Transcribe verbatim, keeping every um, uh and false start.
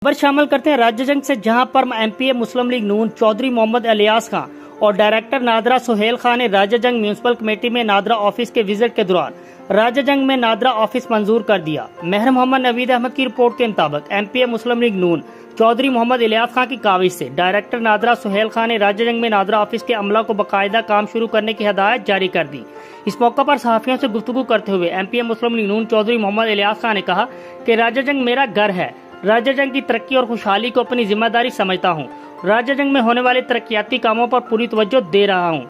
خبر شامل کرتے ہیں راجہ جنگ سے، جہاں پر M P A Muslim League Noon Chaudhry Muhammad Ilyas Khan اور ڈائریکٹر نادرا سہیل خان نے راجہ جنگ میونسپل کمیٹی میں نادرا آفس کے وزٹ کے دوران راجہ جنگ میں نادرا آفس منظور کر دیا۔ مہر محمد نوید احمد کی رپورٹ کے مطابق M P A Muslim League Noon Chaudhry Muhammad Ilyas Khan کی کاوش سے ڈائریکٹر نادرا سہیل خان نے راجہ جنگ میں نادرا آفس کے عملہ کو باقاعدہ کام شروع کرنے کی ہدایت جاری کر دی۔ اس موقع پر صحافیوں سے گفتگو کرتے ہوئے M P A Muslim League Noon Chaudhry Muhammad Ilyas Khan نے کہا کہ راجہ جنگ میرا گھر ہے، راجہ جنگ کی ترقی اور خوشحالی کو اپنی ذمہ داری سمجھتا ہوں، راجہ جنگ میں ہونے والے ترقیاتی کاموں پر پوری توجہ دے رہا ہوں۔